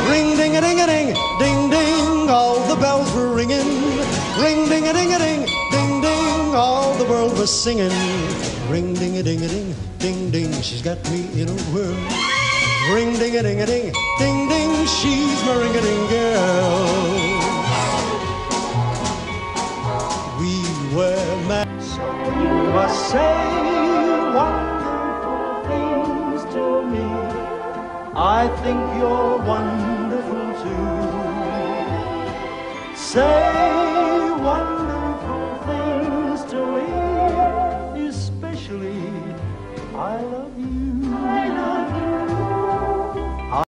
Ring ding a ding a ding, ding ding, all the bells were ringing. Ring ding a ding a ding, ding ding, all the world was singing. Ring ding a ding a ding, ding ding, she's got me in a whirl. Ring ding a ding a ding, ding ding, she's my ring a ding girl. We were mad. So you must say wonderful things to me. I think you're wonderful too. Say